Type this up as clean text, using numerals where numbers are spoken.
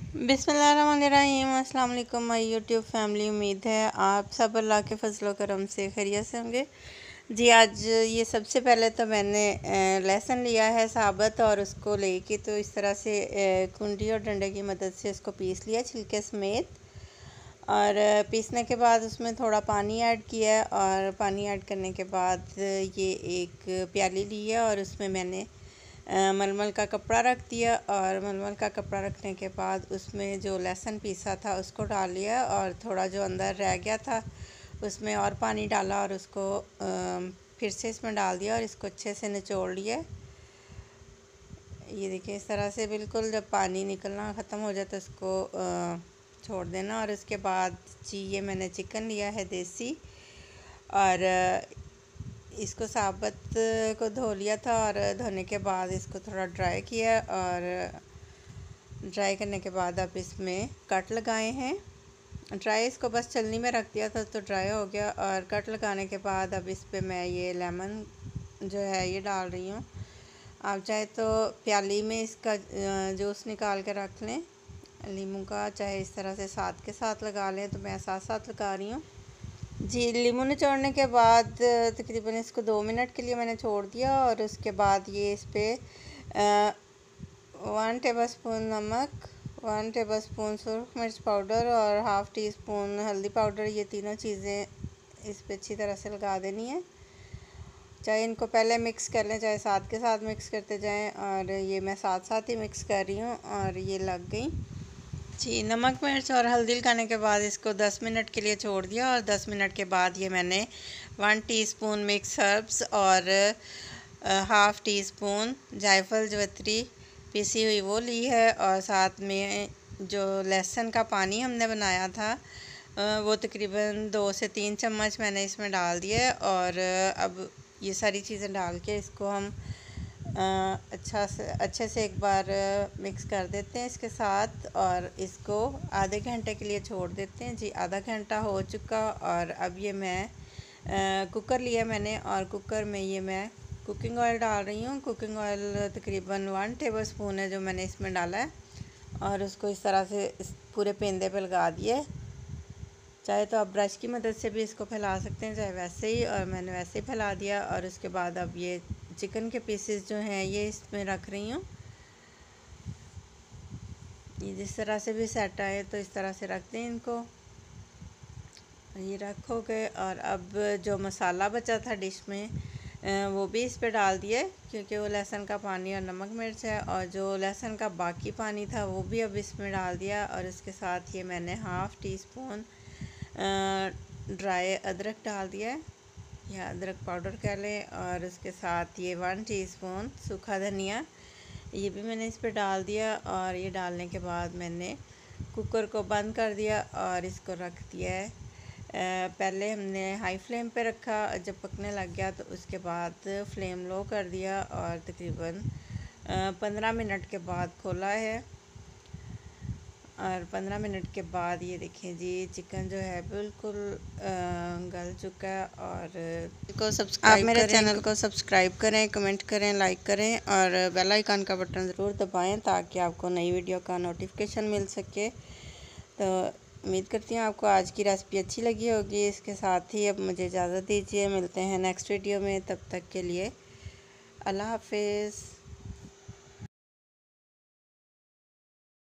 बिस्मिल्लाहिर्रहमानिर्रहीम। अस्सलाम वालेकुम माय यूट्यूब फैमिली। उम्मीद है आप सब अल्लाह के फजलो करम से खैरियत से होंगे जी। आज ये सबसे पहले तो मैंने लहसुन लिया है साबुत और उसको लेके तो इस तरह से कुंडी और डंडे की मदद से इसको पीस लिया छिलके समेत। और पीसने के बाद उसमें थोड़ा पानी ऐड किया और पानी ऐड करने के बाद ये एक प्याली ली है और उसमें मैंने मलमल का कपड़ा रख दिया। और मलमल का कपड़ा रखने के बाद उसमें जो लहसुन पीसा था उसको डाल लिया और थोड़ा जो अंदर रह गया था उसमें और पानी डाला और उसको फिर से इसमें डाल दिया और इसको अच्छे से निचोड़ लिया। ये देखिए इस तरह से बिल्कुल जब पानी निकलना ख़त्म हो जाए तो इसको छोड़ देना। और उसके बाद जी ये मैंने चिकन लिया है देसी और इसको साबुत को धो लिया था और धोने के बाद इसको थोड़ा ड्राई किया और ड्राई करने के बाद अब इसमें कट लगाए हैं। ड्राई इसको बस चलनी में रख दिया था तो ड्राई हो गया। और कट लगाने के बाद अब इस पे मैं ये लेमन जो है ये डाल रही हूँ। आप चाहे तो प्याली में इसका जूस निकाल के रख लें लीमू का, चाहे इस तरह से साथ के साथ लगा लें, तो मैं साथ साथ लगा रही हूँ जी। लीमू निचोड़ने के बाद तकरीबन इसको 2 मिनट के लिए मैंने छोड़ दिया और उसके बाद ये इस पर 1 टेबलस्पून नमक, 1 टेबलस्पून सुरख मिर्च पाउडर और हाफ़ टी स्पून हल्दी पाउडर, ये तीनों चीज़ें इस पर अच्छी तरह से लगा देनी है। चाहे इनको पहले मिक्स कर लें चाहे साथ के साथ मिक्स करते जाएं। और ये मैं साथ साथ ही मिक्स कर रही हूँ और ये लग गई जी। नमक मिर्च और हल्दी लगाने के बाद इसको 10 मिनट के लिए छोड़ दिया और 10 मिनट के बाद ये मैंने 1 टीस्पून मिक्स हर्ब्स और हाफ़ टी स्पून जायफल जवित्री पीसी हुई वो ली है। और साथ में जो लहसुन का पानी हमने बनाया था वो तकरीबन 2 से 3 चम्मच मैंने इसमें डाल दिया। और अब ये सारी चीज़ें डाल के इसको हम अच्छे से एक बार मिक्स कर देते हैं इसके साथ और इसको आधे घंटे के लिए छोड़ देते हैं जी। आधा घंटा हो चुका और अब ये मैं कुकर लिया मैंने और कुकर में ये मैं कुकिंग ऑयल डाल रही हूँ। कुकिंग ऑयल तकरीबन 1 टेबलस्पून है जो मैंने इसमें डाला है और उसको इस तरह से इस पूरे पेंदे पे लगा दिए। चाहे तो आप ब्रश की मदद से भी इसको फैला सकते हैं चाहे वैसे ही, और मैंने वैसे ही फैला दिया। और उसके बाद अब ये चिकन के पीसेस जो हैं ये इसमें रख रही हूँ। ये जिस तरह से भी सेट आए तो इस तरह से रख दें इनको। ये रखोगे और अब जो मसाला बचा था डिश में वो भी इस पे डाल दिए क्योंकि वो लहसुन का पानी और नमक मिर्च है। और जो लहसुन का बाकी पानी था वो भी अब इसमें डाल दिया। और इसके साथ ये मैंने हाफ़ टी स्पून ड्राई अदरक डाल दिया है या अदरक पाउडर कह लें। और उसके साथ ये 1 टीस्पून सूखा धनिया ये भी मैंने इस पर डाल दिया। और ये डालने के बाद मैंने कुकर को बंद कर दिया और इसको रख दिया है। पहले हमने हाई फ्लेम पे रखा, जब पकने लग गया तो उसके बाद फ्लेम लो कर दिया और तकरीबन 15 मिनट के बाद खोला है। और 15 मिनट के बाद ये देखें जी चिकन जो है बिल्कुल गल चुका है। और आप मेरे चैनल को सब्सक्राइब करें, कमेंट करें, लाइक करें और बेल आइकन का बटन ज़रूर दबाएं ताकि आपको नई वीडियो का नोटिफिकेशन मिल सके। तो उम्मीद करती हूँ आपको आज की रेसिपी अच्छी लगी होगी। इसके साथ ही अब मुझे इजाज़त दीजिए, मिलते हैं नेक्स्ट वीडियो में। तब तक के लिए अल्लाह हाफिज़।